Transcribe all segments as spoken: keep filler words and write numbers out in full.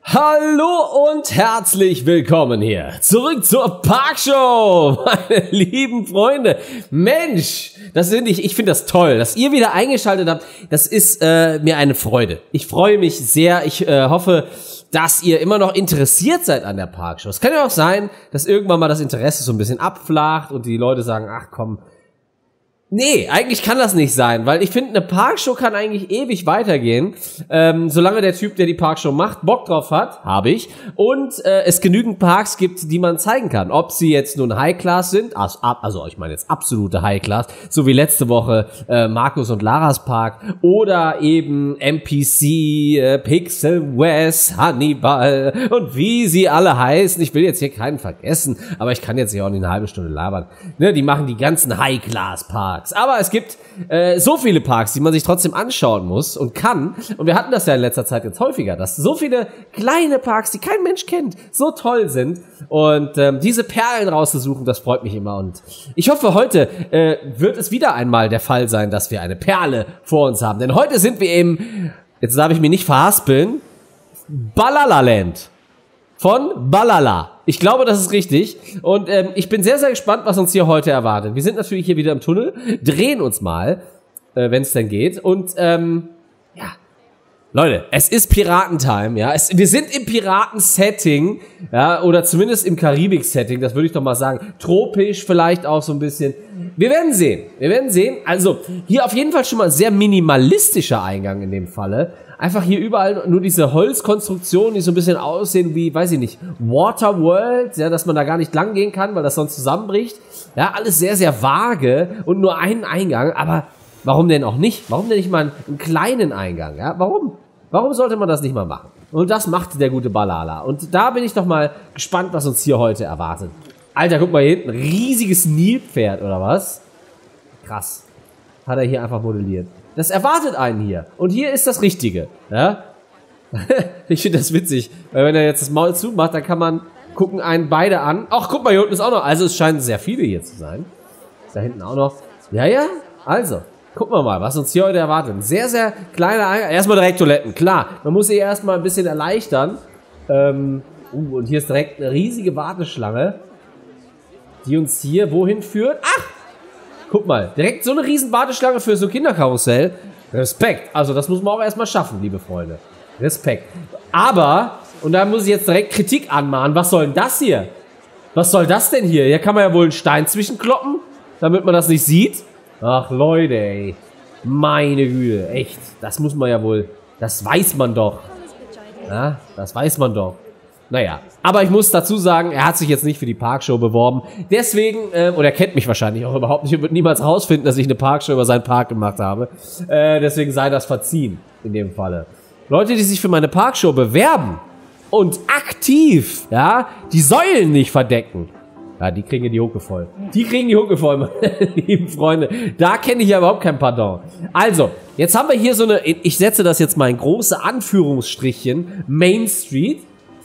Hallo und herzlich willkommen hier zurück zur Parkshow, meine lieben Freunde. Mensch, das sind ich, ich finde das toll, dass ihr wieder eingeschaltet habt. Das ist äh, mir eine Freude. Ich freue mich sehr. Ich äh, hoffe, dass ihr immer noch interessiert seid an der Parkshow. Es kann ja auch sein, dass irgendwann mal das Interesse so ein bisschen abflacht und die Leute sagen, ach komm. Nee, eigentlich kann das nicht sein, weil ich finde, eine Parkshow kann eigentlich ewig weitergehen, ähm, solange der Typ, der die Parkshow macht, Bock drauf hat, habe ich, und äh, es genügend Parks gibt, die man zeigen kann. Ob sie jetzt nun High-Class sind, also, also ich meine jetzt absolute High-Class, so wie letzte Woche äh, Markus und Laras Park, oder eben M P C, äh, Pixel West, Hannibal und wie sie alle heißen. Ich will jetzt hier keinen vergessen, aber ich kann jetzt hier auch nicht eine halbe Stunde labern. Ne, die machen die ganzen High-Class-Parks. Aber es gibt äh, so viele Parks, die man sich trotzdem anschauen muss und kann. Und wir hatten das ja in letzter Zeit jetzt häufiger, dass so viele kleine Parks, die kein Mensch kennt, so toll sind. Und ähm, diese Perlen rauszusuchen, das freut mich immer. Und ich hoffe, heute äh, wird es wieder einmal der Fall sein, dass wir eine Perle vor uns haben. Denn heute sind wir im, jetzt darf ich mich nicht verhaspeln, Balalaland von Balala. Ich glaube, das ist richtig. Und ähm, ich bin sehr, sehr gespannt, was uns hier heute erwartet. Wir sind natürlich hier wieder im Tunnel, drehen uns mal, äh, wenn es denn geht. Und ähm, ja, Leute, es ist Piratentime, ja. Es, wir sind im Piraten-Setting, ja, oder zumindest im Karibik-Setting, das würde ich doch mal sagen. Tropisch vielleicht auch so ein bisschen. Wir werden sehen, wir werden sehen. Also, hier auf jeden Fall schon mal ein sehr minimalistischer Eingang in dem Falle. Einfach hier überall nur diese Holzkonstruktionen, die so ein bisschen aussehen wie, weiß ich nicht, Waterworld, ja, dass man da gar nicht lang gehen kann, weil das sonst zusammenbricht. Ja, alles sehr, sehr vage und nur einen Eingang, aber warum denn auch nicht? Warum denn nicht mal einen kleinen Eingang, ja? Warum? Warum sollte man das nicht mal machen? Und das macht der gute Balala. Und da bin ich doch mal gespannt, was uns hier heute erwartet. Alter, guck mal hier hinten, riesiges Nilpferd, oder was? Krass. Hat er hier einfach modelliert. Das erwartet einen hier. Und hier ist das Richtige. Ja? Ich finde das witzig. Weil wenn er jetzt das Maul zumacht, dann kann man gucken einen beide an. Ach, guck mal, hier unten ist auch noch. Also es scheinen sehr viele hier zu sein. Ist da hinten auch noch. Ja, ja. Also, gucken wir mal, was uns hier heute erwartet. Ein sehr, sehr kleiner Eingang. Erstmal direkt Toiletten. Klar, man muss sie erstmal ein bisschen erleichtern. Ähm, uh, und hier ist direkt eine riesige Warteschlange, die uns hier wohin führt. Ach! Guck mal, direkt so eine riesen Warteschlange für so ein Kinderkarussell. Respekt. Also das muss man auch erstmal schaffen, liebe Freunde. Respekt. Aber, und da muss ich jetzt direkt Kritik anmahnen, was soll denn das hier? Was soll das denn hier? Hier kann man ja wohl einen Stein zwischenkloppen, damit man das nicht sieht. Ach Leute, ey. Meine Güte, echt. Das muss man ja wohl, das weiß man doch. Ja, das weiß man doch. Naja, aber ich muss dazu sagen, er hat sich jetzt nicht für die Parkshow beworben. Deswegen, äh, oder er kennt mich wahrscheinlich auch überhaupt nicht und wird niemals rausfinden, dass ich eine Parkshow über seinen Park gemacht habe. Äh, deswegen sei das verziehen, in dem Falle. Leute, die sich für meine Parkshow bewerben und aktiv, ja, die Säulen nicht verdecken. Ja, die kriegen die Hucke voll. Die kriegen die Hucke voll, meine lieben Freunde. Da kenne ich ja überhaupt kein Pardon. Also, jetzt haben wir hier so eine, ich setze das jetzt mal in große Anführungsstrichen, Main Street.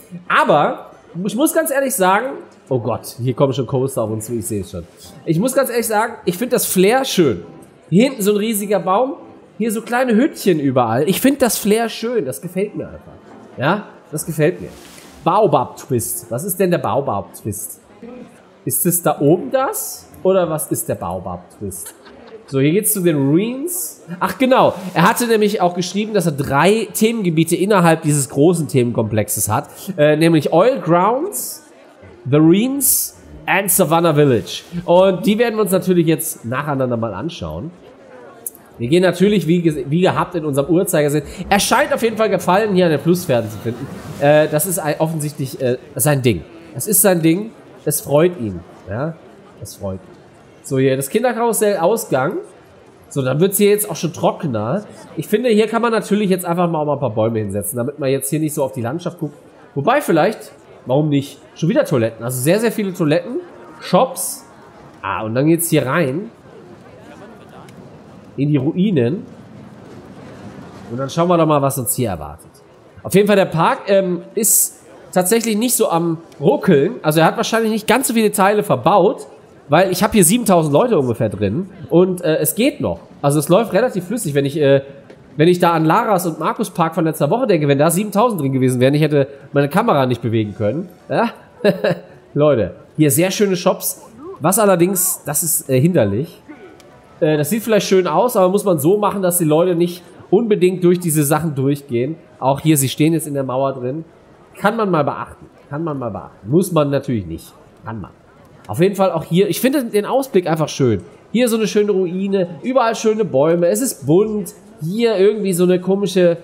Aber, ich muss ganz ehrlich sagen, oh Gott, hier kommen schon Coaster auf uns zu, ich sehe es schon. Ich muss ganz ehrlich sagen, ich finde das Flair schön. Hier hinten so ein riesiger Baum, hier so kleine Hüttchen überall. Ich finde das Flair schön, das gefällt mir einfach. Ja, das gefällt mir. Baobab-Twist. Was ist denn der Baobab-Twist? Ist es da oben das? Oder was ist der Baobab-Twist? So, hier geht's zu den Ruins. Ach genau, er hatte nämlich auch geschrieben, dass er drei Themengebiete innerhalb dieses großen Themenkomplexes hat. Äh, nämlich Oil Grounds, The Ruins und Savannah Village. Und die werden wir uns natürlich jetzt nacheinander mal anschauen. Wir gehen natürlich, wie, wie gehabt, in unserem Uhrzeigersinn. Er scheint auf jeden Fall Gefallen hier an den Flusspferden zu finden. Äh, das ist ein, offensichtlich äh, sein Ding. Das ist sein Ding. Es freut ihn. Ja, es freut ihn. So, hier das Kinderkarussell Ausgang. So, dann wird es hier jetzt auch schon trockener. Ich finde, hier kann man natürlich jetzt einfach mal, mal ein paar Bäume hinsetzen, damit man jetzt hier nicht so auf die Landschaft guckt. Wobei vielleicht, warum nicht, schon wieder Toiletten. Also sehr, sehr viele Toiletten, Shops. Ah, und dann geht's hier rein. In die Ruinen. Und dann schauen wir doch mal, was uns hier erwartet. Auf jeden Fall, der Park ähm, ist tatsächlich nicht so am Ruckeln. Also er hat wahrscheinlich nicht ganz so viele Teile verbaut. Weil ich habe hier siebentausend Leute ungefähr drin und äh, es geht noch. Also es läuft relativ flüssig. Wenn ich äh, wenn ich da an Laras und Markus Park von letzter Woche denke, wenn da siebentausend drin gewesen wären, ich hätte meine Kamera nicht bewegen können. Ja? Leute, hier sehr schöne Shops. Was allerdings, das ist äh, hinderlich. Äh, das sieht vielleicht schön aus, aber muss man so machen, dass die Leute nicht unbedingt durch diese Sachen durchgehen. Auch hier, sie stehen jetzt in der Mauer drin. Kann man mal beachten. Kann man mal beachten. Muss man natürlich nicht. Kann man. Auf jeden Fall auch hier, ich finde den Ausblick einfach schön. Hier so eine schöne Ruine, überall schöne Bäume, es ist bunt. Hier irgendwie so eine komische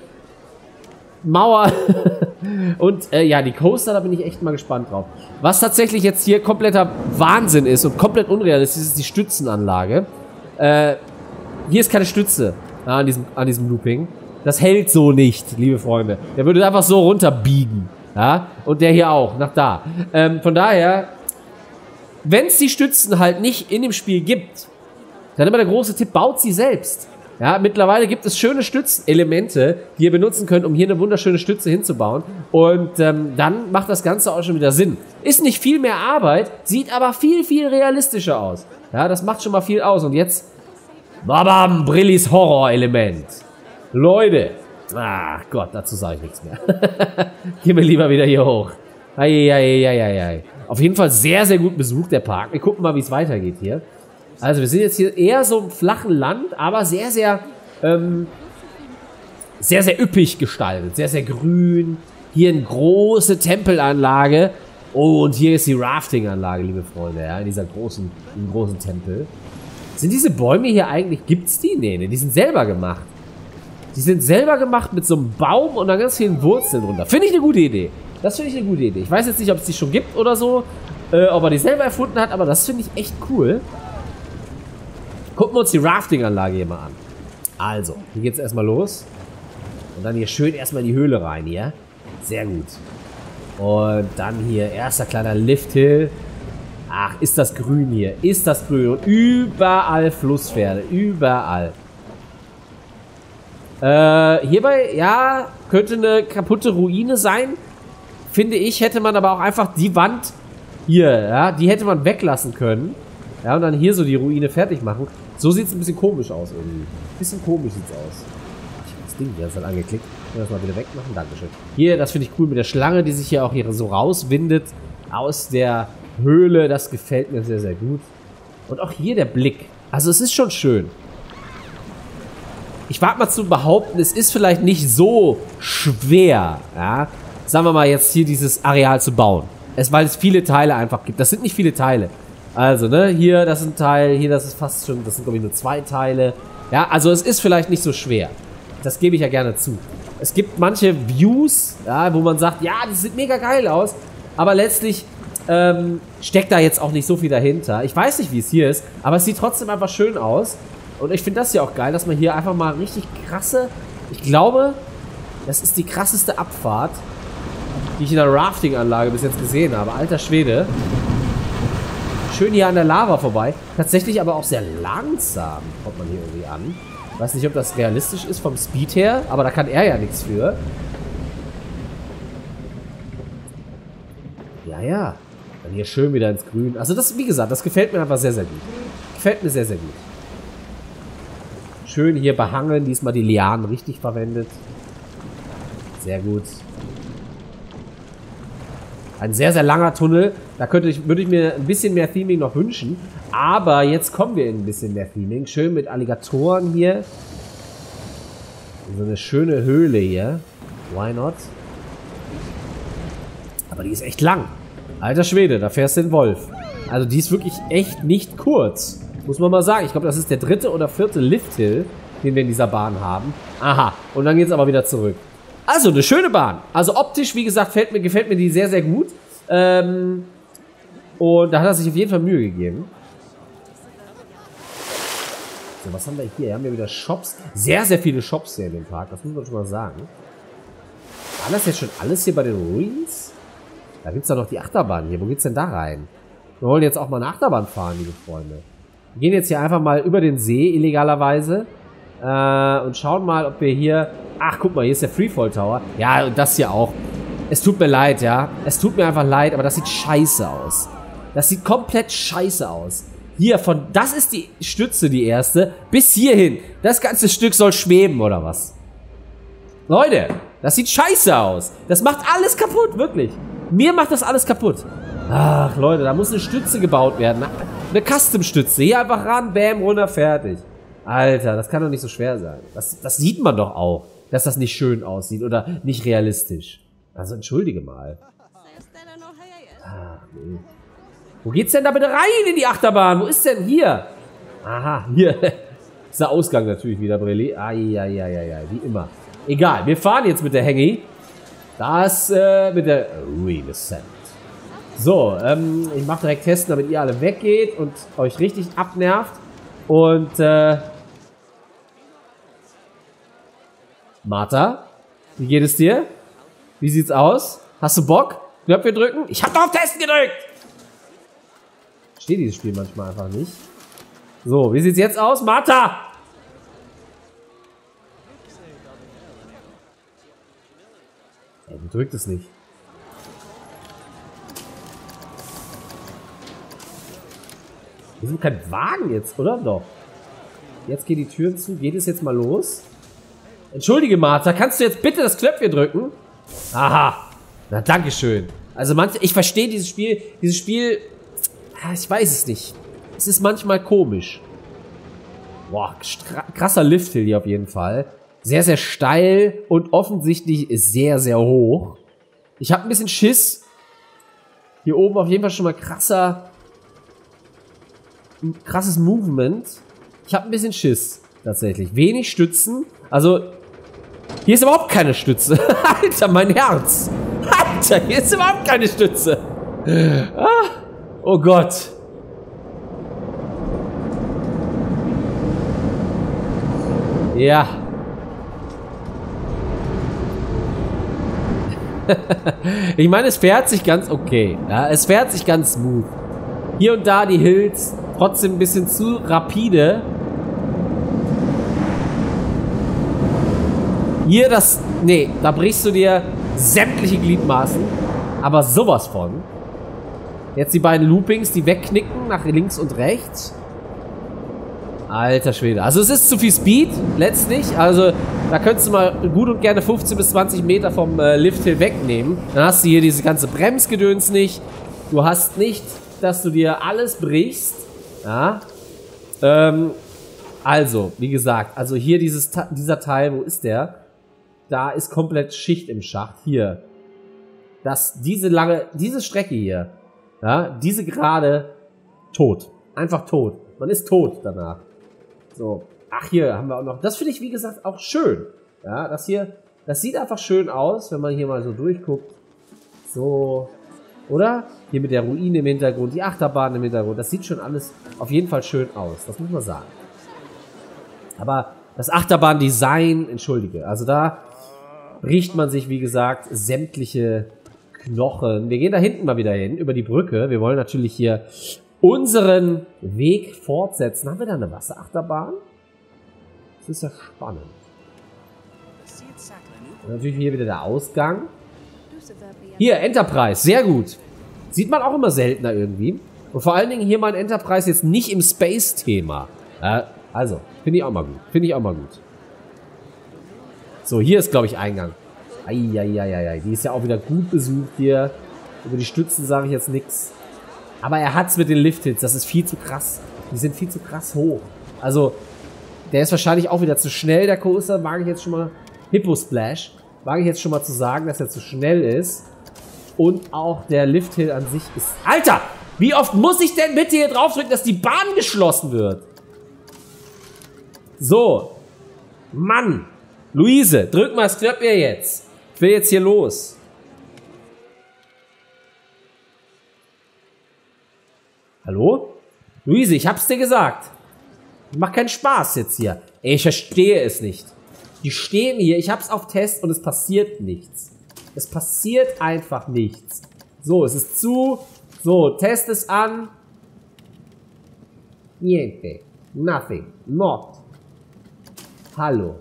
Mauer. Und äh, ja, die Coaster, da bin ich echt mal gespannt drauf. Was tatsächlich jetzt hier kompletter Wahnsinn ist und komplett unrealistisch ist, die Stützenanlage. Äh, hier ist keine Stütze ja, an, diesem, an diesem Looping. Das hält so nicht, liebe Freunde. Der würde einfach so runterbiegen. Ja? Und der hier auch, nach da. Ähm, von daher, wenn es die Stützen halt nicht in dem Spiel gibt, dann immer der große Tipp, baut sie selbst. Ja, mittlerweile gibt es schöne Stützelemente, die ihr benutzen könnt, um hier eine wunderschöne Stütze hinzubauen. Und ähm, dann macht das Ganze auch schon wieder Sinn. Ist nicht viel mehr Arbeit, sieht aber viel, viel realistischer aus. Ja, das macht schon mal viel aus. Und jetzt, babam, Brillis Horrorelement. Leute, ach Gott, dazu sage ich nichts mehr. Gehen wir lieber wieder hier hoch. Eieieiei. Auf jeden Fall sehr, sehr gut besucht, der Park. Wir gucken mal, wie es weitergeht hier. Also wir sind jetzt hier eher so im flachen Land, aber sehr, sehr, ähm, sehr, sehr üppig gestaltet. Sehr, sehr grün. Hier eine große Tempelanlage. Oh, und hier ist die Rafting-Anlage, liebe Freunde, ja, in dieser großen, in diesem großen Tempel. Sind diese Bäume hier eigentlich, gibt's die? Nee, nee, die sind selber gemacht. Die sind selber gemacht mit so einem Baum und dann ganz vielen Wurzeln runter. Finde ich eine gute Idee. Das finde ich eine gute Idee. Ich weiß jetzt nicht, ob es die schon gibt oder so, äh, ob er die selber erfunden hat, aber das finde ich echt cool. Gucken wir uns die Rafting-Anlage hier mal an. Also, hier geht's erstmal los. Und dann hier schön erstmal in die Höhle rein hier. Sehr gut. Und dann hier erster kleiner Lifthill. Ach, ist das grün hier. Ist das grün. Und überall Flusspferde. Überall. Äh, hierbei, ja, könnte eine kaputte Ruine sein. Finde ich, hätte man aber auch einfach die Wand hier, ja, die hätte man weglassen können. Ja, und dann hier so die Ruine fertig machen. So sieht es ein bisschen komisch aus irgendwie. Ein bisschen komisch sieht es aus. Ich habe das Ding hier halt angeklickt. Ich will das mal wieder wegmachen. Dankeschön. Hier, das finde ich cool mit der Schlange, die sich hier auch hier so rauswindet aus der Höhle. Das gefällt mir sehr, sehr gut. Und auch hier der Blick. Also es ist schon schön. Ich wage mal zu behaupten, es ist vielleicht nicht so schwer, ja, sagen wir mal jetzt hier dieses Areal zu bauen. Es, weil es viele Teile einfach gibt. Das sind nicht viele Teile. Also, ne, hier, das ist ein Teil, hier, das ist fast schon, das sind, glaube ich, nur zwei Teile. Ja, also es ist vielleicht nicht so schwer. Das gebe ich ja gerne zu. Es gibt manche Views, ja, wo man sagt, ja, das sieht mega geil aus, aber letztlich ähm, steckt da jetzt auch nicht so viel dahinter. Ich weiß nicht, wie es hier ist, aber es sieht trotzdem einfach schön aus. Und ich finde das ja auch geil, dass man hier einfach mal richtig krasse, ich glaube, das ist die krasseste Abfahrt, die ich in der Rafting-Anlage bis jetzt gesehen habe. Alter Schwede. Schön hier an der Lava vorbei. Tatsächlich aber auch sehr langsam kommt man hier irgendwie an. Weiß nicht, ob das realistisch ist vom Speed her, aber da kann er ja nichts für. Ja, ja. Dann hier schön wieder ins Grün. Also das, wie gesagt, das gefällt mir einfach sehr, sehr gut. Gefällt mir sehr, sehr gut. Schön hier behangen, diesmal die Lianen richtig verwendet. Sehr gut. Ein sehr, sehr langer Tunnel. Da könnte ich, würde ich mir ein bisschen mehr Theming noch wünschen. Aber jetzt kommen wir in ein bisschen mehr Theming. Schön mit Alligatoren hier. So eine schöne Höhle hier. Why not? Aber die ist echt lang. Alter Schwede, da fährst du den Wolf. Also die ist wirklich echt nicht kurz. Muss man mal sagen. Ich glaube, das ist der dritte oder vierte Lifthill, den wir in dieser Bahn haben. Aha. Und dann geht es aber wieder zurück. Also, eine schöne Bahn. Also optisch, wie gesagt, fällt mir, gefällt mir die sehr, sehr gut. Ähm, und da hat er sich auf jeden Fall Mühe gegeben. So, was haben wir hier? Wir haben ja wieder Shops. Sehr, sehr viele Shops hier in dem Park. Das muss man schon mal sagen. War das jetzt schon alles hier bei den Ruins? Da gibt es doch noch die Achterbahn hier. Wo geht's denn da rein? Wir wollen jetzt auch mal eine Achterbahn fahren, liebe Freunde. Wir gehen jetzt hier einfach mal über den See, illegalerweise. Äh, und schauen mal, ob wir hier... Ach, guck mal, hier ist der Freefall Tower. Ja, und das hier auch. Es tut mir leid, ja. Es tut mir einfach leid, aber das sieht scheiße aus. Das sieht komplett scheiße aus. Hier, von... Das ist die Stütze, die erste. Bis hierhin. Das ganze Stück soll schweben, oder was? Leute, das sieht scheiße aus. Das macht alles kaputt, wirklich. Mir macht das alles kaputt. Ach, Leute, da muss eine Stütze gebaut werden. Eine Custom-Stütze. Hier einfach ran, bam, runter, fertig. Alter, das kann doch nicht so schwer sein. Das, das sieht man doch auch, dass das nicht schön aussieht oder nicht realistisch. Also, entschuldige mal. Ach, nee. Wo geht's denn da bitte rein in die Achterbahn? Wo ist denn hier? Aha, hier. Ist der Ausgang natürlich wieder, Brilli. Eieieiei, wie immer. Egal, wir fahren jetzt mit der Hengi. Das, äh, mit der Redescent. So, ähm, ich mache direkt testen, damit ihr alle weggeht und euch richtig abnervt. Und, äh... Martha, wie geht es dir? Wie sieht's aus? Hast du Bock? Knöpfe drücken? Ich hab doch auf Testen gedrückt! Ich verstehe dieses Spiel manchmal einfach nicht. So, wie sieht's jetzt aus? Martha! Ey, du drückt es nicht. Wir sind kein Wagen jetzt, oder? Doch. Jetzt gehen die Türen zu. Geht es jetzt mal los? Entschuldige, Martha, kannst du jetzt bitte das Knöpfchen drücken? Aha. Na, dankeschön. Also manche, ich verstehe dieses Spiel. Dieses Spiel, ich weiß es nicht. Es ist manchmal komisch. Boah, krasser Lifthill hier auf jeden Fall. Sehr, sehr steil und offensichtlich ist sehr, sehr hoch. Ich habe ein bisschen Schiss. Hier oben auf jeden Fall schon mal krasser... krasses Movement. Ich habe ein bisschen Schiss, tatsächlich. Wenig Stützen. Also, hier ist überhaupt keine Stütze. Alter, mein Herz. Alter, hier ist überhaupt keine Stütze. Ah, oh Gott. Ja. Ich meine, es fährt sich ganz okay. Ja, es fährt sich ganz smooth. Hier und da die Hills trotzdem ein bisschen zu rapide. Hier das... Nee, da brichst du dir sämtliche Gliedmaßen. Aber sowas von. Jetzt die beiden Loopings, die wegknicken nach links und rechts. Alter Schwede. Also es ist zu viel Speed, letztlich. Also da könntest du mal gut und gerne fünfzehn bis zwanzig Meter vom äh, Lifthill wegnehmen. Dann hast du hier diese ganze Bremsgedöns nicht. Du hast nicht, dass du dir alles brichst. Ja. Ähm, also, wie gesagt, also hier dieses, dieser Teil, wo ist der? Da ist komplett Schicht im Schacht. Hier. Das, diese lange, diese Strecke hier, ja, diese gerade, tot. Einfach tot. Man ist tot danach. So. Ach, hier haben wir auch noch, das finde ich, wie gesagt, auch schön. Ja, das hier, das sieht einfach schön aus, wenn man hier mal so durchguckt. So. Oder? Hier mit der Ruine im Hintergrund, die Achterbahn im Hintergrund. Das sieht schon alles auf jeden Fall schön aus. Das muss man sagen. Aber das Achterbahn-Design, entschuldige, also da bricht man sich, wie gesagt, sämtliche Knochen. Wir gehen da hinten mal wieder hin, über die Brücke. Wir wollen natürlich hier unseren Weg fortsetzen. Haben wir da eine Wasserachterbahn? Das ist ja spannend. Und natürlich hier wieder der Ausgang. Hier, Enterprise, sehr gut. Sieht man auch immer seltener irgendwie. Und vor allen Dingen hier mal ein Enterprise jetzt nicht im Space-Thema. Äh, also, finde ich auch mal gut. Finde ich auch mal gut. So, hier ist, glaube ich, Eingang. Eieieiei, die ist ja auch wieder gut besucht hier. Über die Stützen sage ich jetzt nichts. Aber er hat's mit den Lifthits, das ist viel zu krass. Die sind viel zu krass hoch. Also, der ist wahrscheinlich auch wieder zu schnell, der Coaster, mag ich jetzt schon mal. Hippo Splash, mag ich jetzt schon mal zu sagen, dass er zu schnell ist. Und auch der Lifthill an sich ist... Alter! Wie oft muss ich denn bitte hier draufdrücken, dass die Bahn geschlossen wird? So. Mann! Luise, drück mal das Knöpfchen jetzt. Ich will jetzt hier los. Hallo? Luise, ich hab's dir gesagt. Macht keinen Spaß jetzt hier. Ey, ich verstehe es nicht. Die stehen hier, ich hab's auf Test und es passiert nichts. Es passiert einfach nichts. So, es ist zu. So, Test es an. Niente. Nothing. Not. Hallo.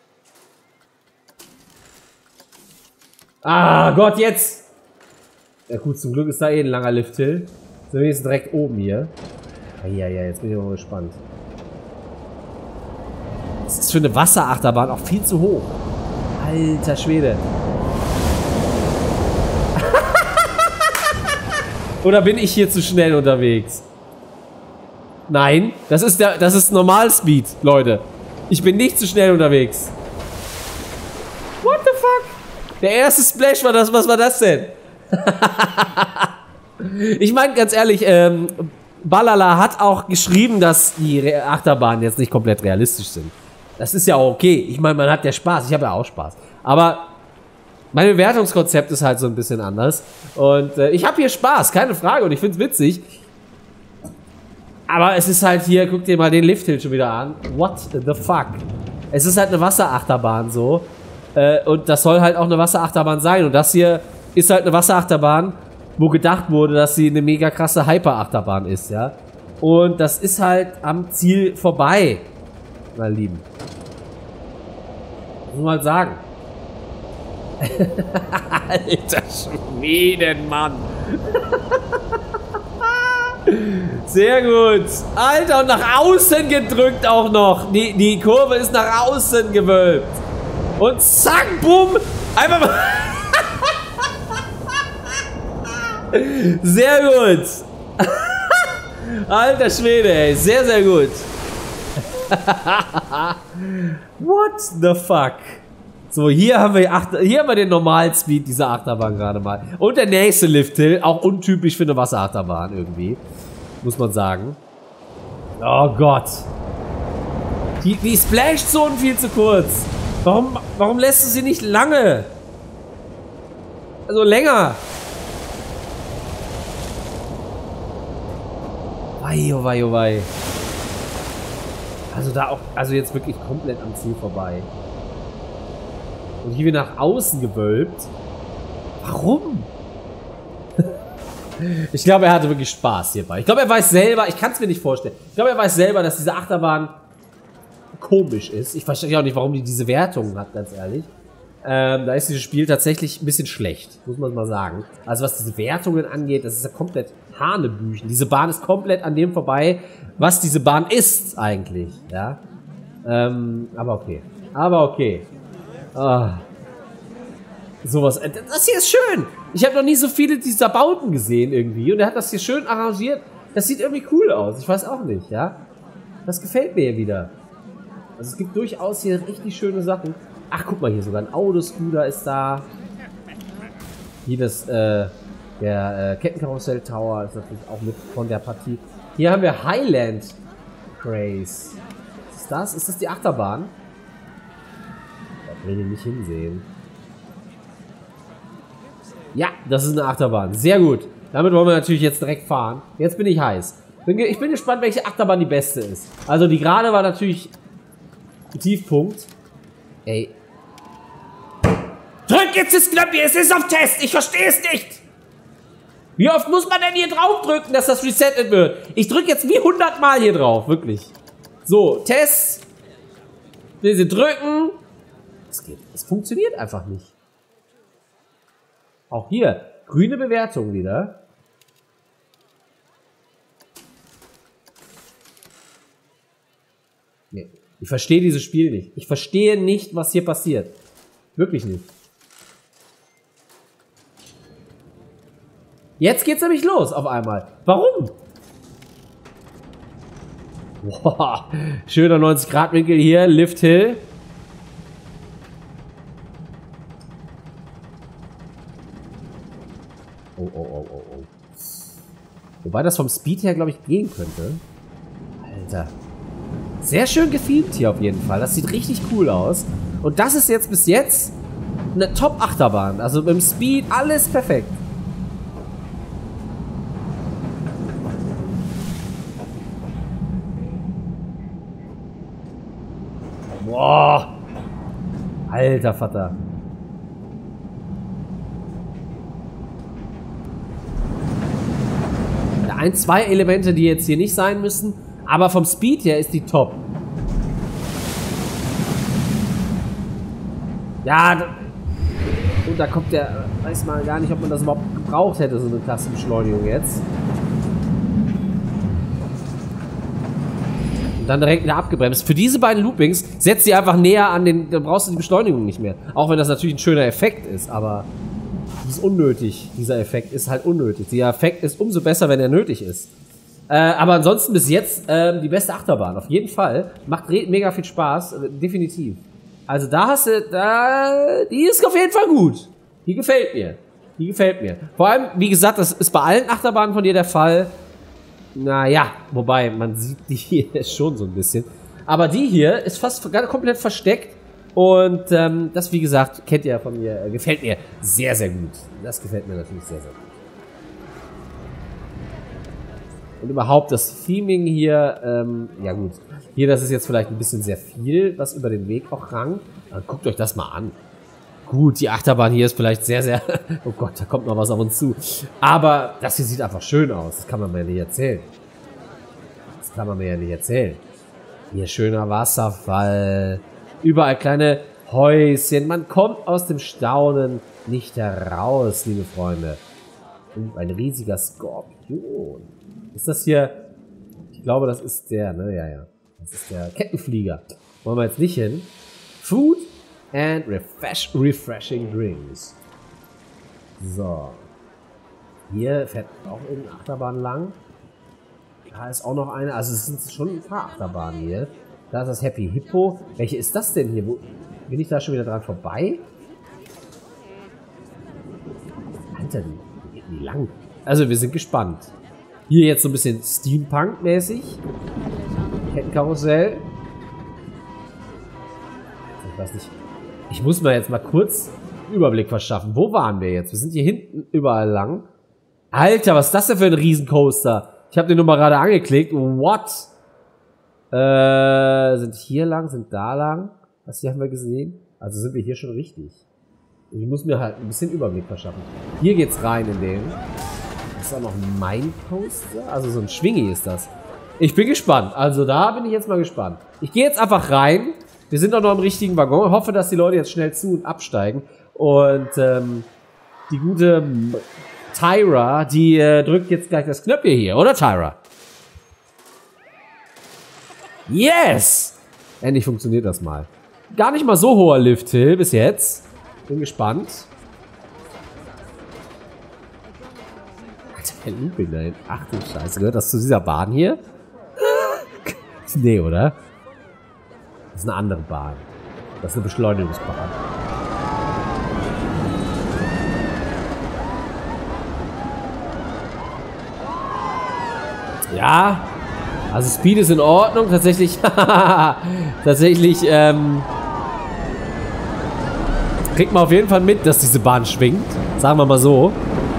Ah, Gott, jetzt! Ja gut, zum Glück ist da eh ein langer Lifthill. Sind wir jetzt direkt oben hier. Ja, ja, jetzt bin ich mal gespannt. Das ist für eine Wasserachterbahn auch viel zu hoch. Alter Schwede. Oder bin ich hier zu schnell unterwegs? Nein, das ist der, das ist Normalspeed, Leute. Ich bin nicht zu schnell unterwegs. What the fuck? Der erste Splash war das, was war das denn? Ich meine, ganz ehrlich, ähm, Balala hat auch geschrieben, dass die Achterbahnen jetzt nicht komplett realistisch sind. Das ist ja auch okay. Ich meine, man hat ja Spaß. Ich habe ja auch Spaß. Aber mein Bewertungskonzept ist halt so ein bisschen anders. Und äh, ich habe hier Spaß, keine Frage. Und ich finde es witzig. Aber es ist halt hier, guck dir mal den Lifthill schon wieder an. What the fuck? Es ist halt eine Wasserachterbahn so. Äh, und das soll halt auch eine Wasserachterbahn sein. Und das hier ist halt eine Wasserachterbahn, wo gedacht wurde, dass sie eine mega krasse Hyperachterbahn ist, ja. Und das ist halt am Ziel vorbei, meine Lieben. Muss man mal sagen. Alter Schweden, Mann. Sehr gut. Alter, und nach außen gedrückt auch noch. Die, die Kurve ist nach außen gewölbt. Und zack, bumm. Einfach mal. Sehr gut. Alter Schwede, ey. Sehr, sehr gut. What the fuck? So, hier haben wir, acht, hier haben wir den Normalspeed dieser Achterbahn gerade mal. Und der nächste Lifthill, auch untypisch für eine Wasserachterbahn irgendwie. Muss man sagen. Oh Gott. Die, die Splash-Zone viel zu kurz. Warum, warum lässt du sie nicht lange? Also länger. Wei, oh wei, oh wei. Also da auch, also jetzt wirklich komplett am Ziel vorbei. Und hier wieder nach außen gewölbt. Warum? Ich glaube, er hatte wirklich Spaß hierbei. Ich glaube, er weiß selber, ich kann es mir nicht vorstellen. Ich glaube, er weiß selber, dass diese Achterbahn komisch ist. Ich verstehe auch nicht, warum die diese Wertungen hat, ganz ehrlich. Ähm, da ist dieses Spiel tatsächlich ein bisschen schlecht, muss man mal sagen. Also was diese Wertungen angeht, das ist ja komplett Hanebüchen. Diese Bahn ist komplett an dem vorbei, was diese Bahn ist eigentlich, ja. Ähm, aber okay. Aber okay. Ah. Sowas. Das hier ist schön. Ich habe noch nie so viele dieser Bauten gesehen irgendwie. Und er hat das hier schön arrangiert. Das sieht irgendwie cool aus. Ich weiß auch nicht, ja. Das gefällt mir hier wieder. Also es gibt durchaus hier richtig schöne Sachen. Ach, guck mal hier, sogar ein Autoscooter ist da. Hier das, äh, der äh, Kettenkarussell Tower ist natürlich auch mit von der Partie. Hier haben wir Highland Craze. Was ist das? Ist das die Achterbahn? Da will ich nicht hinsehen. Ja, das ist eine Achterbahn. Sehr gut. Damit wollen wir natürlich jetzt direkt fahren. Jetzt bin ich heiß. Ich bin gespannt, welche Achterbahn die beste ist. Also die gerade war natürlich ein Tiefpunkt. Ey. Drück jetzt das Knöpfchen, es ist auf Test. Ich verstehe es nicht. Wie oft muss man denn hier drauf drücken, dass das resettet wird? Ich drücke jetzt wie hundert Mal hier drauf, wirklich. So, Test. Will sie drücken. Es geht, es funktioniert einfach nicht. Auch hier, grüne Bewertung wieder. Nee, ich verstehe dieses Spiel nicht. Ich verstehe nicht, was hier passiert. Wirklich nicht. Jetzt geht's nämlich los auf einmal. Warum? Boah, schöner neunzig Grad Winkel hier, Lifthill. Oh, oh, oh, oh, oh. Wobei das vom Speed her, glaube ich, gehen könnte. Alter. Sehr schön gefilmt hier auf jeden Fall. Das sieht richtig cool aus. Und das ist jetzt bis jetzt eine Top-Achterbahn. Also beim Speed alles perfekt. Boah. Alter Vater. Ein, zwei Elemente, die jetzt hier nicht sein müssen, aber vom Speed her ist die top. Ja, und da kommt der, weiß mal gar nicht, ob man das überhaupt gebraucht hätte, so eine Klassenbeschleunigung jetzt. Und dann direkt wieder abgebremst. Für diese beiden Loopings setzt sie einfach näher an den, dann brauchst du die Beschleunigung nicht mehr. Auch wenn das natürlich ein schöner Effekt ist, aber das ist unnötig. Dieser Effekt ist halt unnötig. Der Effekt ist umso besser, wenn er nötig ist. Äh, aber ansonsten bis jetzt äh, die beste Achterbahn, auf jeden Fall. Macht mega viel Spaß, äh, definitiv. Also da hast du, da, die ist auf jeden Fall gut. Die gefällt mir. Die gefällt mir. Vor allem, wie gesagt, das ist bei allen Achterbahnen von dir der Fall. Naja, wobei, man sieht die hier schon so ein bisschen. Aber die hier ist fast komplett versteckt. Und ähm, das, wie gesagt, kennt ihr von mir, äh, gefällt mir sehr, sehr gut. Das gefällt mir natürlich sehr, sehr gut. Und überhaupt das Theming hier, ähm, ja gut. Hier, das ist jetzt vielleicht ein bisschen sehr viel, was über den Weg auch rankt. Aber guckt euch das mal an. Gut, die Achterbahn hier ist vielleicht sehr, sehr... Oh Gott, da kommt noch was auf uns zu. Aber das hier sieht einfach schön aus. Das kann man mir ja nicht erzählen. Das kann man mir ja nicht erzählen. Hier schöner Wasserfall. Überall kleine Häuschen. Man kommt aus dem Staunen nicht heraus, liebe Freunde. Und ein riesiger Skorpion. Ist das hier... Ich glaube, das ist der, ne? Ja, ja. Das ist der Kettenflieger. Wollen wir jetzt nicht hin. Food and refresh, refreshing drinks. So. Hier fährt auch irgendeine Achterbahn lang. Da ist auch noch eine. Also es sind schon ein paar Achterbahnen hier. Da ist das Happy Hippo. Welche ist das denn hier? Wo, bin ich da schon wieder dran vorbei? Alter, die geht nie lang. Also wir sind gespannt. Hier jetzt so ein bisschen Steampunk-mäßig. Kettenkarussell. Ich weiß nicht. Ich muss mir jetzt mal kurz einen Überblick verschaffen. Wo waren wir jetzt? Wir sind hier hinten überall lang. Alter, was ist das denn für ein Riesencoaster? Ich habe den nur mal gerade angeklickt. What? Äh, sind hier lang, sind da lang. Was hier haben wir gesehen? Also sind wir hier schon richtig. Ich muss mir halt ein bisschen Überblick verschaffen. Hier geht's rein in den. Das ist auch noch ein Mine-Coaster. Also so ein Schwingi ist das. Ich bin gespannt. Also da bin ich jetzt mal gespannt. Ich gehe jetzt einfach rein. Wir sind auch noch im richtigen Waggon. Ich hoffe, dass die Leute jetzt schnell zu und absteigen. Und ähm, die gute Tyra, die äh, drückt jetzt gleich das Knöpfchen hier. Oder Tyra? Yes! Endlich funktioniert das mal. Gar nicht mal so hoher Lift-Hill bis jetzt. Bin gespannt. Alter, der Looping da hinten. Ach du Scheiße, gehört das zu dieser Bahn hier? Nee, oder? Das ist eine andere Bahn. Das ist eine Beschleunigungsbahn. Ja, also Speed ist in Ordnung. Tatsächlich, tatsächlich, ähm, kriegt man auf jeden Fall mit, dass diese Bahn schwingt. Sagen wir mal so.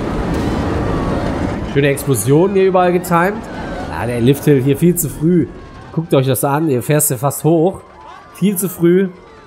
Schöne Explosionen hier überall getimed. Ja, der Lifthill hier viel zu früh. Guckt euch das an, ihr fährst ja fast hoch. Viel zu früh.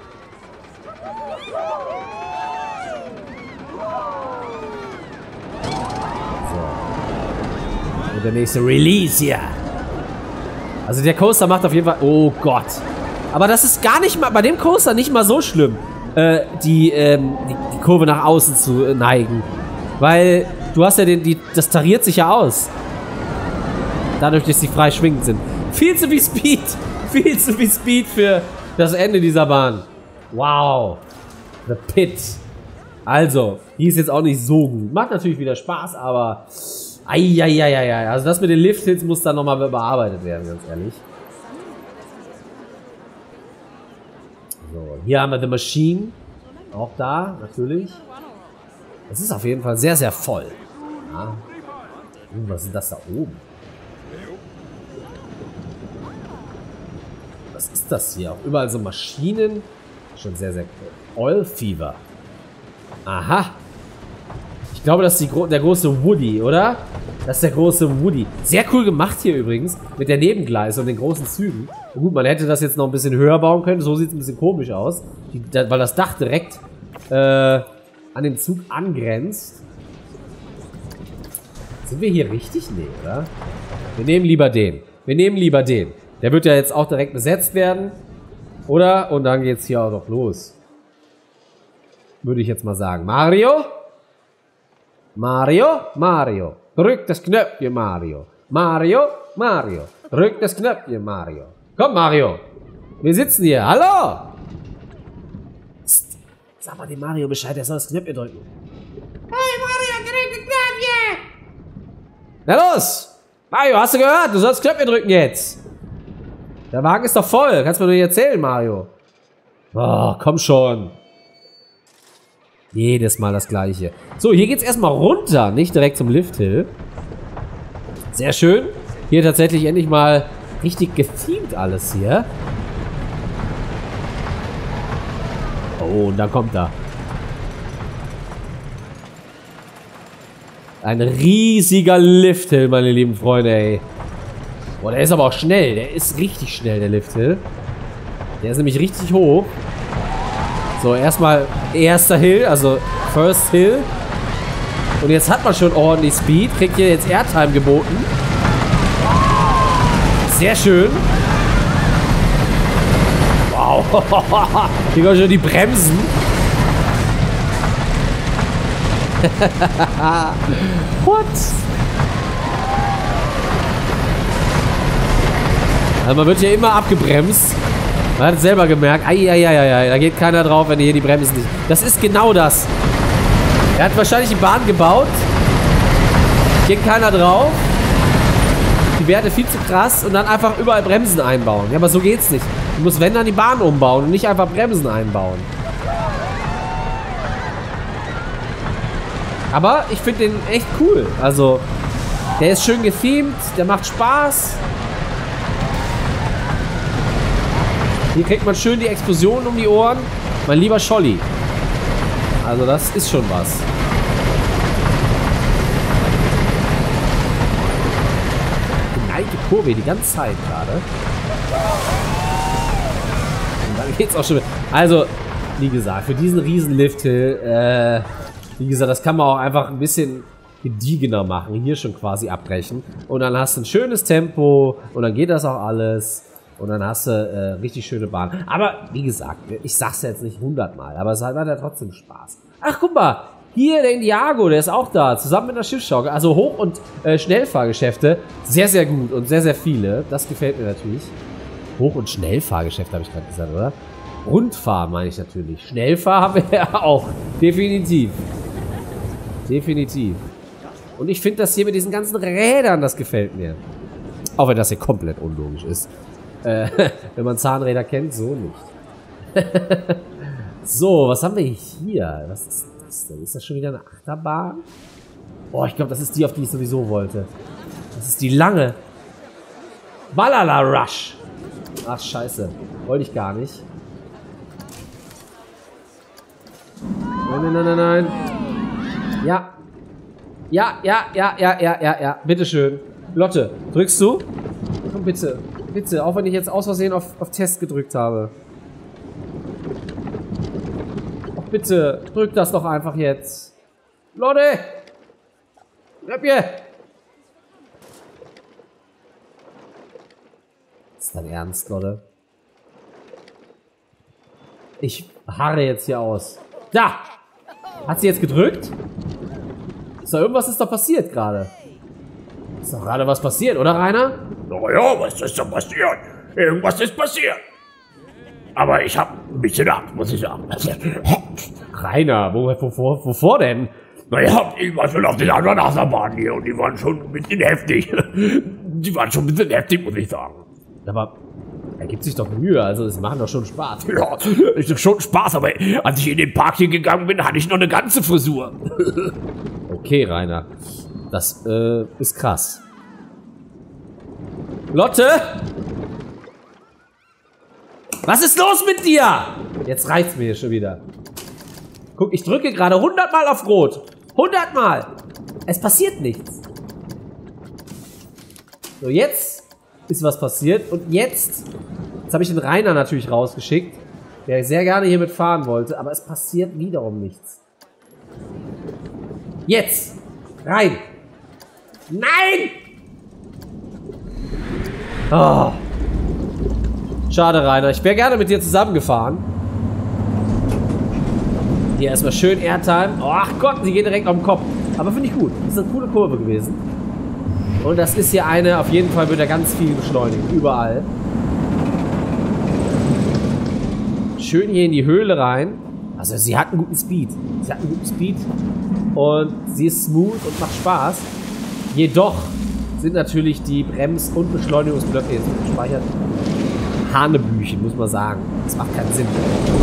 So. Und der nächste Release hier. Also der Coaster macht auf jeden Fall... Oh Gott. Aber das ist gar nicht mal... Bei dem Coaster nicht mal so schlimm, äh, die, ähm, die, die Kurve nach außen zu äh, neigen. Weil du hast ja den... Die, das tariert sich ja aus. Dadurch, dass sie frei schwingend sind. Viel zu viel Speed. Viel zu viel Speed für das Ende dieser Bahn. Wow. The Pit. Also, die ist jetzt auch nicht so gut. Macht natürlich wieder Spaß, aber... Eieieiei. Also das mit den Lift-Hits muss dann nochmal bearbeitet werden, ganz ehrlich. So, hier haben wir The Machine. Auch da, natürlich. Es ist auf jeden Fall sehr, sehr voll. Ja. Uh, was ist das da oben? Was ist das hier? Auch überall so Maschinen. Schon sehr, sehr cool. Oil Fever. Aha. Ich glaube, das ist die Gro der große Woody, oder? Das ist der große Woody. Sehr cool gemacht hier übrigens. Mit der Nebengleise und den großen Zügen. Und gut, man hätte das jetzt noch ein bisschen höher bauen können. So sieht es ein bisschen komisch aus. Die, da, weil das Dach direkt äh, an den Zug angrenzt. Sind wir hier richtig? Nee, oder? Wir nehmen lieber den. Wir nehmen lieber den. Der wird ja jetzt auch direkt besetzt werden. Oder? Und dann geht's hier auch noch los. Würde ich jetzt mal sagen. Mario? Mario, Mario. Drück das Knöpfchen, Mario. Mario, Mario. Drück das Knöpfchen, Mario. Komm, Mario. Wir sitzen hier. Hallo. Psst. Sag mal dem Mario Bescheid, er soll das Knöpfchen drücken. Hey, Mario, drück das Knöpfchen. Na los. Mario, hast du gehört? Du sollst das Knöpfchen drücken jetzt. Der Wagen ist doch voll. Kannst du mir doch nicht erzählen, Mario. Oh, komm schon. Jedes Mal das Gleiche. So, hier geht's erstmal runter, nicht direkt zum Lifthill. Sehr schön. Hier tatsächlich endlich mal richtig gethemed alles hier. Oh, und dann kommt er. Ein riesiger Lifthill, meine lieben Freunde, ey. Boah, der ist aber auch schnell. Der ist richtig schnell, der Lifthill. Der ist nämlich richtig hoch. So, erstmal erster Hill, also First Hill. Und jetzt hat man schon ordentlich Speed. Kriegt hier jetzt Airtime geboten. Sehr schön. Wow. Hier kommen schon die Bremsen. What? Also man wird hier immer abgebremst. Man hat es selber gemerkt. Eieieiei, da geht keiner drauf, wenn hier die Bremsen nicht... Das ist genau das. Er hat wahrscheinlich die Bahn gebaut. Geht keiner drauf. Die Werte viel zu krass und dann einfach überall Bremsen einbauen. Ja, aber so geht's nicht. Du musst, wenn, dann die Bahn umbauen und nicht einfach Bremsen einbauen. Aber ich finde den echt cool. Also, der ist schön gethemed, der macht Spaß. Hier kriegt man schön die Explosion um die Ohren. Mein lieber Scholli. Also das ist schon was. Geneigte Kurve die ganze Zeit gerade. Und dann geht's auch schon mit. Also, wie gesagt, für diesen riesen Lifthill, äh, wie gesagt, das kann man auch einfach ein bisschen gediegener machen. Hier schon quasi abbrechen. Und dann hast du ein schönes Tempo und dann geht das auch alles. Und dann hast du äh, richtig schöne Bahn. Aber, wie gesagt, ich sag's ja jetzt nicht hundertmal, aber es hat ja trotzdem Spaß. Ach, guck mal, hier der Indiago, der ist auch da, zusammen mit einer Schiffsschaukel. Also Hoch- und äh, Schnellfahrgeschäfte, sehr, sehr gut und sehr, sehr viele. Das gefällt mir natürlich. Hoch- und Schnellfahrgeschäfte, habe ich gerade gesagt, oder? Rundfahr meine ich natürlich. Schnellfahr haben wir ja auch. Definitiv. Definitiv. Und ich finde das hier mit diesen ganzen Rädern, das gefällt mir. Auch wenn das hier komplett unlogisch ist. Äh, wenn man Zahnräder kennt, so nicht. So, was haben wir hier? Was ist das denn? Ist das schon wieder eine Achterbahn? Oh, ich glaube, das ist die, auf die ich sowieso wollte. Das ist die lange. Balala Rush. Ach, scheiße. Wollte ich gar nicht. Nein, nein, nein, nein, nein. Ja. Ja, ja, ja, ja, ja, ja, ja. Bitteschön. Lotte, drückst du? Komm, bitte. Bitte, auch wenn ich jetzt aus Versehen auf, auf Test gedrückt habe. Ach, bitte, drück das doch einfach jetzt. Lotte! Knöpfchen! Ist dein Ernst, Lotte? Ich harre jetzt hier aus. Da! Hat sie jetzt gedrückt? Ist da irgendwas ist da passiert gerade? Ist doch gerade was passiert, oder Rainer? Naja, was ist denn passiert? Irgendwas ist passiert. Aber ich hab ein bisschen Angst, muss ich sagen. Rainer, wo, wovor, wovor denn? Naja, ich war schon auf den anderen Achterbahnen hier und die waren schon ein bisschen heftig. Die waren schon ein bisschen heftig, muss ich sagen. Aber er gibt sich doch Mühe, also es machen doch schon Spaß. Ja, ist doch schon Spaß, aber als ich in den Park hier gegangen bin, hatte ich noch eine ganze Frisur. Okay, Rainer. Das äh, ist krass. Lotte? Was ist los mit dir? Jetzt reicht's mir schon wieder. Guck, ich drücke gerade hundertmal auf Rot. hundertmal. Es passiert nichts. So, jetzt ist was passiert. Und jetzt, jetzt habe ich den Rainer natürlich rausgeschickt, der sehr gerne hier mitfahren wollte. Aber es passiert wiederum nichts. Jetzt. Rein. Nein! Oh. Schade, Rainer. Ich wäre gerne mit dir zusammengefahren. Hier erstmal schön Airtime. Oh, ach Gott, sie geht direkt auf den Kopf. Aber finde ich gut. Das ist eine coole Kurve gewesen. Und das ist hier eine, auf jeden Fall wird er ganz viel beschleunigen. Überall. Schön hier in die Höhle rein. Also sie hat einen guten Speed. Sie hat einen guten Speed. Und sie ist smooth und macht Spaß. Jedoch sind natürlich die Brems- und Beschleunigungsblöcke jetzt gespeichert. Hanebüchen, muss man sagen. Das macht keinen Sinn.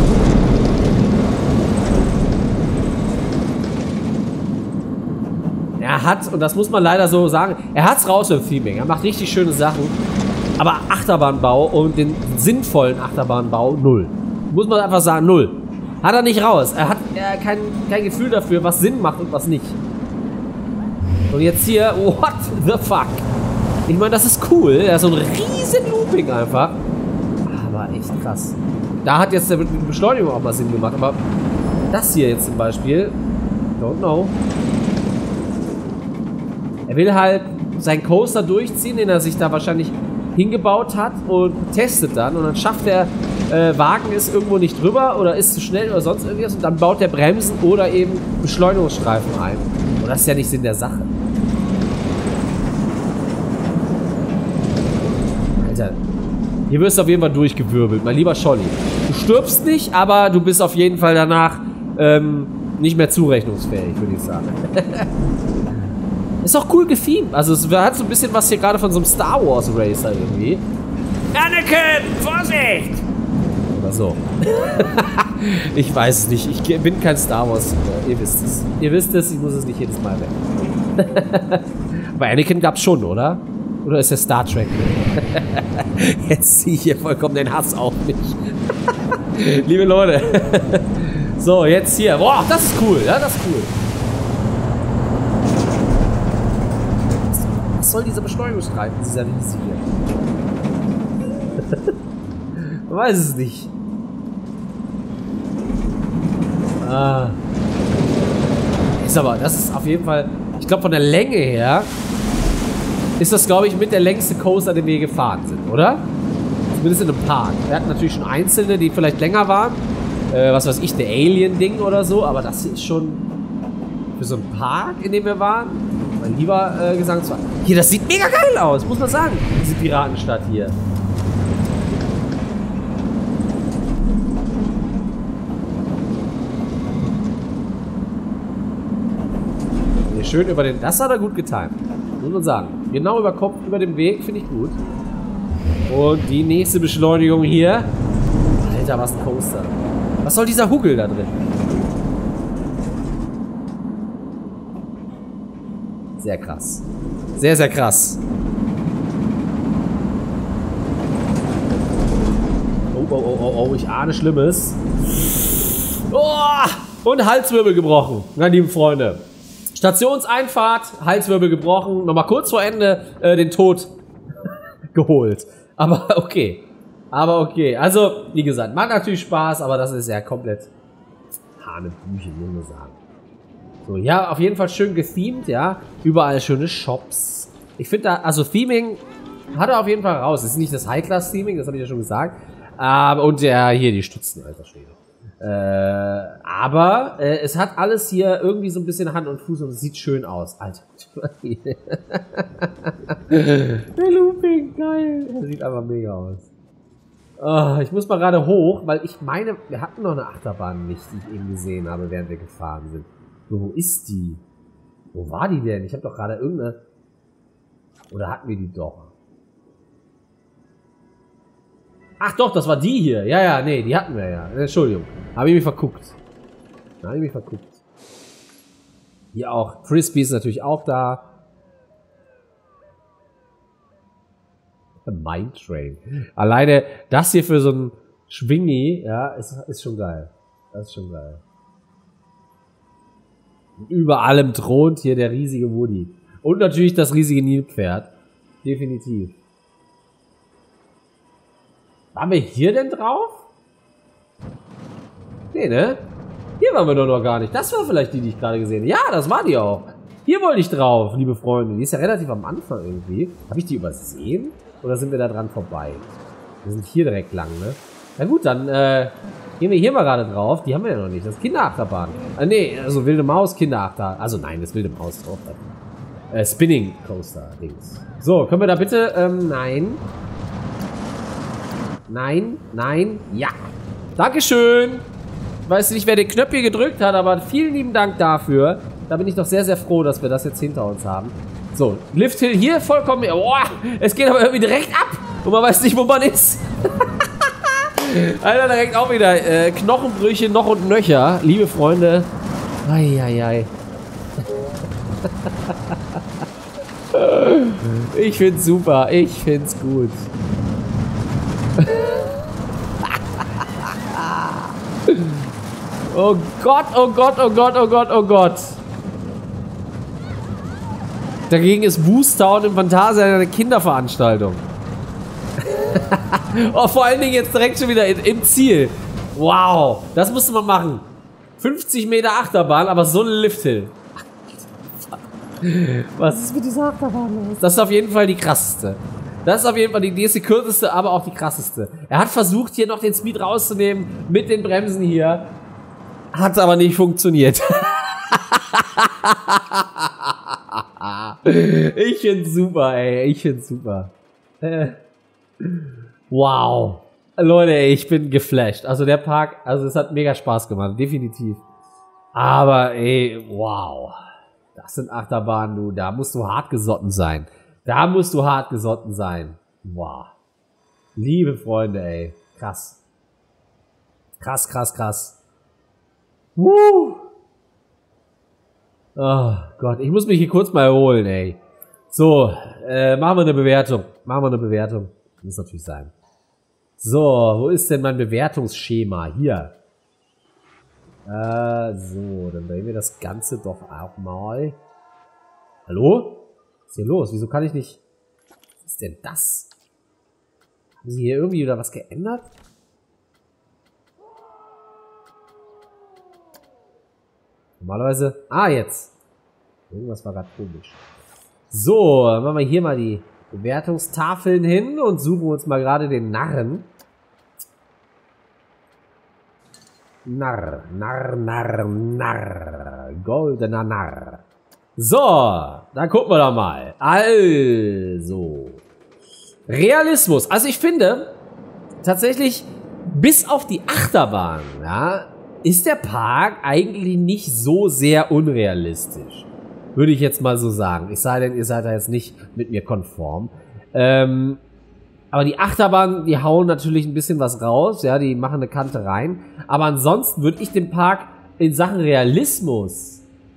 Er hat, und das muss man leider so sagen, er hat's raus im Theming. Er macht richtig schöne Sachen. Aber Achterbahnbau und den sinnvollen Achterbahnbau, null. Muss man einfach sagen, null. Hat er nicht raus. Er hat äh, kein, kein Gefühl dafür, was Sinn macht und was nicht. Und jetzt hier, what the fuck? Ich meine, das ist cool. Er hat so ein riesen Looping einfach. Aber echt krass. Da hat jetzt die Beschleunigung auch mal Sinn gemacht. Aber das hier jetzt zum Beispiel, don't know. Er will halt seinen Coaster durchziehen, den er sich da wahrscheinlich hingebaut hat und testet dann. Und dann schafft der äh, Wagen es irgendwo nicht drüber oder ist zu schnell oder sonst irgendwas. Und dann baut der Bremsen oder eben Beschleunigungsstreifen ein. Und das ist ja nicht Sinn der Sache. Alter, hier wirst du auf jeden Fall durchgewirbelt, mein lieber Scholli. Du stirbst nicht, aber du bist auf jeden Fall danach ähm, nicht mehr zurechnungsfähig, würde ich sagen. Ist auch cool gefilmt. Also es hat so ein bisschen was hier gerade von so einem Star Wars Racer irgendwie. Anakin, Vorsicht! Oder so. Ich weiß es nicht. Ich bin kein Star Wars. Ihr wisst es. Ihr wisst es, ich muss es nicht jedes Mal weg. Bei Anakin gab's schon, oder? Oder ist der Star Trek? Jetzt ziehe ich hier vollkommen den Hass auf mich. Liebe Leute. So, jetzt hier. Boah, das ist cool. Ja, das ist cool. Was soll diese Beschleunigungsstreifen, dieser Riese hier? Man weiß es nicht. Ah. Ist aber, das ist auf jeden Fall, ich glaube von der Länge her, ist das, glaube ich, mit der längste Coaster, den wir gefahren sind, oder? Zumindest in einem Park. Wir hatten natürlich schon einzelne, die vielleicht länger waren. Äh, was weiß ich, der Alien-Ding oder so, aber das hier ist schon für so einen Park, in dem wir waren, mein lieber äh, Gesangsverein. Hier, das sieht mega geil aus, muss man sagen. Diese Piratenstadt hier. Hier schön über den... Das hat er gut getan, muss man sagen. Genau über Kopf, über den Weg, finde ich gut. Und die nächste Beschleunigung hier. Alter, was ein Coaster. Was soll dieser Huggel da drin? Sehr krass. Sehr, sehr krass. Oh, oh, oh, oh, oh, ich ahne Schlimmes. Oh, und Halswirbel gebrochen, meine lieben Freunde. Stationseinfahrt, Halswirbel gebrochen. Nochmal kurz vor Ende äh, den Tod geholt. Aber okay. Aber okay. Also, wie gesagt, macht natürlich Spaß, aber das ist ja komplett Hanebüchen, muss man sagen. So, ja, auf jeden Fall schön gethemed, ja. Überall schöne Shops. Ich finde da, also Theming hat er auf jeden Fall raus. Das ist nicht das High-Class-Theming, das habe ich ja schon gesagt. Aber, und ja, hier die Stützen, alter Schwede. Äh, aber äh, es hat alles hier irgendwie so ein bisschen Hand und Fuß und es sieht schön aus. Alter. Der Looping, geil. Das sieht einfach mega aus. Oh, ich muss mal gerade hoch, weil ich meine, wir hatten noch eine Achterbahn nicht, die ich eben gesehen habe, während wir gefahren sind. So, wo ist die? Wo war die denn? Ich habe doch gerade irgendeine... Oder hatten wir die doch? Ach doch, das war die hier. Ja, ja, nee, die hatten wir ja. Entschuldigung. Habe ich mich verguckt. Habe ich mich verguckt. Hier auch. Frisbee ist natürlich auch da. Mine Train. Alleine das hier für so ein Schwingi, ja, ist, ist schon geil. Das ist schon geil. Und über allem thront hier der riesige Woody. Und natürlich das riesige Nilpferd. Definitiv. Waren wir hier denn drauf? Nee, ne? Hier waren wir doch noch gar nicht. Das war vielleicht die, die ich gerade gesehen habe. Ja, das war die auch. Hier wollte ich drauf, liebe Freunde. Die ist ja relativ am Anfang irgendwie. Habe ich die übersehen? Oder sind wir da dran vorbei? Wir sind hier direkt lang, ne? Na gut, dann äh, Gehen wir hier mal gerade drauf. Die haben wir ja noch nicht. Das ist Kinderachterbahn. Ah, nee, also wilde Maus, Kinderachterbahn. Also nein, das wilde Maus drauf. Äh, Spinning Coaster Dings. So, können wir da bitte, ähm, nein. Nein, nein, ja. Dankeschön. Ich weiß nicht, wer den Knöpfchen gedrückt hat, aber vielen lieben Dank dafür. Da bin ich doch sehr, sehr froh, dass wir das jetzt hinter uns haben. So, Lift Hill hier vollkommen. Boah, es geht aber irgendwie direkt ab. Und man weiß nicht, wo man ist. Alter, direkt auch wieder äh, Knochenbrüche noch und nöcher. Liebe Freunde. Eieiei. Ich find's super. Ich find's gut. Oh Gott, oh Gott, oh Gott, oh Gott, oh Gott. Dagegen ist Boostown im Phantasialand eine Kinderveranstaltung. Oh, vor allen Dingen jetzt direkt schon wieder in, im Ziel. Wow, das musste man machen. fünfzig Meter Achterbahn, aber so ein Lifthill. Was ist mit dieser Achterbahn los? Das ist auf jeden Fall die krasseste. Das ist auf jeden Fall die, die ist die kürzeste, aber auch die krasseste. Er hat versucht, hier noch den Speed rauszunehmen mit den Bremsen hier. Hat aber nicht funktioniert. Ich find's super, ey. Ich find's super. Äh. Wow. Leute, ey, ich bin geflasht. Also der Park, also es hat mega Spaß gemacht, definitiv. Aber ey, wow. Das sind Achterbahnen, du. Da musst du hart gesotten sein. Da musst du hart gesotten sein. Wow. Liebe Freunde, ey. Krass. Krass, krass, krass. Woo. Oh Gott, ich muss mich hier kurz mal erholen, ey. So, äh, machen wir eine Bewertung. Machen wir eine Bewertung. Muss natürlich sein. So, wo ist denn mein Bewertungsschema? Hier. Äh, so, dann drehen wir das Ganze doch auch mal. Hallo? Was ist hier los? Wieso kann ich nicht... Was ist denn das? Haben sie hier irgendwie wieder was geändert? Normalerweise... Ah, jetzt. Irgendwas war gerade komisch. So, dann machen wir hier mal die Bewertungstafeln hin und suchen uns mal gerade den Narren. Narr, Narr, Narr, Narr. Goldener Narr. So, dann gucken wir doch mal. Also. Realismus. Also ich finde, tatsächlich, bis auf die Achterbahn, ja, ist der Park eigentlich nicht so sehr unrealistisch. Würde ich jetzt mal so sagen. Es sei denn, ihr seid da jetzt nicht mit mir konform. Ähm, aber die Achterbahn, die hauen natürlich ein bisschen was raus. Ja, die machen eine Kante rein. Aber ansonsten würde ich dem Park in Sachen Realismus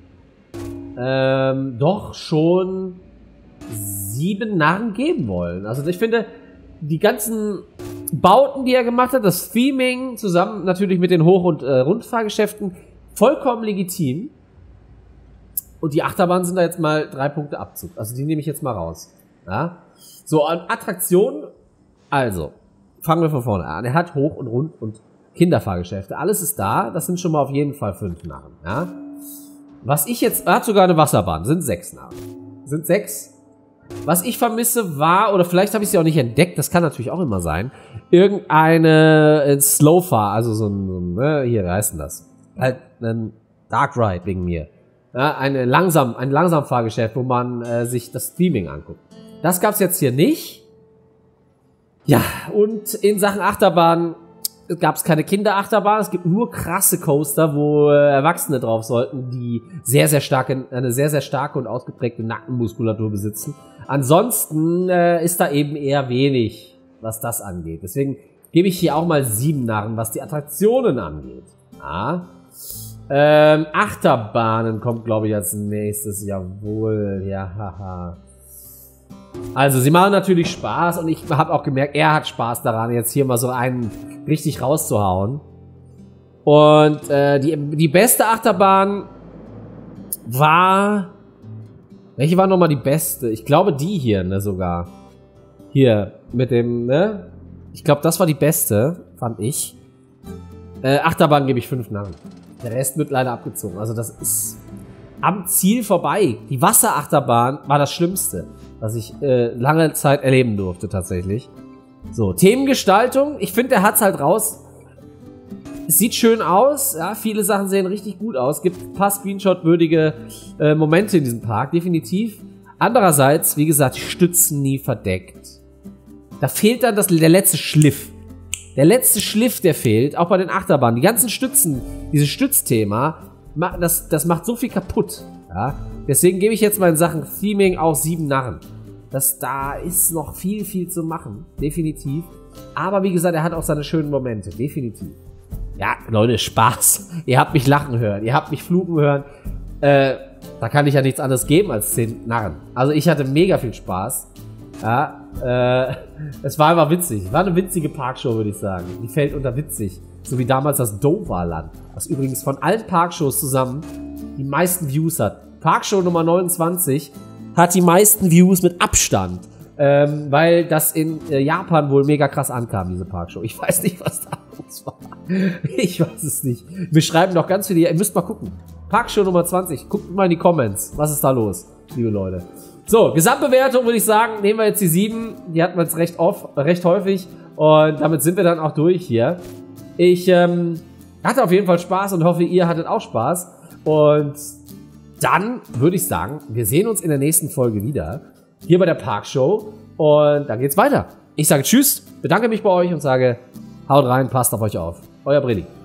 ähm, doch schon sieben Narren geben wollen. Also ich finde, die ganzen Bauten, die er gemacht hat, das Theming, zusammen natürlich mit den Hoch- und äh, Rundfahrgeschäften, vollkommen legitim. Und die Achterbahnen sind da jetzt mal drei Punkte Abzug. Also die nehme ich jetzt mal raus. Ja? So, an Attraktionen. Also, fangen wir von vorne an. Er hat Hoch- und Rund- und Kinderfahrgeschäfte. Alles ist da. Das sind schon mal auf jeden Fall fünf Narren. Ja? Was ich jetzt... Er hat sogar eine Wasserbahn. Sind sechs Narren. Sind sechs. Was ich vermisse war, oder vielleicht habe ich sie auch nicht entdeckt, das kann natürlich auch immer sein, irgendeine äh, Slowfahr, also so ein... So ein ne, hier, wie heißt denn das? Halt ein Dark Ride wegen mir. Ja, eine langsam, ein Langsamfahrgeschäft, wo man äh, sich das Streaming anguckt. Das gab's jetzt hier nicht. Ja, und in Sachen Achterbahn gab's keine Kinderachterbahn. Es gibt nur krasse Coaster, wo äh, Erwachsene drauf sollten, die sehr, sehr starke, eine sehr, sehr starke und ausgeprägte Nackenmuskulatur besitzen. Ansonsten äh, ist da eben eher wenig, was das angeht. Deswegen gebe ich hier auch mal sieben Narren, was die Attraktionen angeht. Ja. Ähm, Achterbahnen kommt, glaube ich, als nächstes. Jawohl, ja, haha. Also, sie machen natürlich Spaß und ich habe auch gemerkt, er hat Spaß daran, jetzt hier mal so einen richtig rauszuhauen. Und äh, die, die beste Achterbahn war... Welche war nochmal die beste? Ich glaube, die hier, ne, sogar. Hier, mit dem, ne? Ich glaube, das war die beste, fand ich. Äh, Achterbahn gebe ich fünf Narren. Der Rest wird leider abgezogen. Also das ist am Ziel vorbei. Die Wasserachterbahn war das Schlimmste, was ich äh, lange Zeit erleben durfte tatsächlich. So, Themengestaltung. Ich finde, der hat's halt raus. es sieht schön aus, ja, viele Sachen sehen richtig gut aus, gibt ein paar Screenshot-würdige äh, Momente in diesem Park, definitiv. Andererseits, wie gesagt, die Stützen nie verdeckt. Da fehlt dann das, der letzte Schliff. Der letzte Schliff, der fehlt, auch bei den Achterbahnen. Die ganzen Stützen, dieses Stützthema, das, das macht so viel kaputt. Ja? Deswegen gebe ich jetzt mal in Sachen Theming auch sieben Narren. Das, da ist noch viel, viel zu machen. Definitiv. Aber wie gesagt, er hat auch seine schönen Momente. Definitiv. Ja, Leute, Spaß. Ihr habt mich lachen hören. Ihr habt mich fluchen hören. Äh, da kann ich ja nichts anderes geben als zehn Narren. Also ich hatte mega viel Spaß. Ja, äh, es war einfach witzig. War eine witzige Parkshow, würde ich sagen. Die fällt unter witzig. So wie damals das Doverland. Was übrigens von allen Parkshows zusammen die meisten Views hat. Parkshow Nummer neunundzwanzig hat die meisten Views mit Abstand. Ähm, weil das in äh, Japan wohl mega krass ankam, diese Parkshow. Ich weiß nicht, was da los war. Ich weiß es nicht. Wir schreiben noch ganz viele. Ihr müsst mal gucken. Parkshow Nummer zwanzig. Guckt mal in die Comments. Was ist da los, liebe Leute? So, Gesamtbewertung würde ich sagen, nehmen wir jetzt die sieben. Die hatten wir jetzt recht oft, recht häufig. Und damit sind wir dann auch durch hier. Ich ähm, hatte auf jeden Fall Spaß und hoffe, ihr hattet auch Spaß. Und dann würde ich sagen, wir sehen uns in der nächsten Folge wieder. Hier bei der Parkshow. Und dann geht's weiter. Ich sage Tschüss, bedanke mich bei euch und sage, haut rein, passt auf euch auf. Euer Brilli.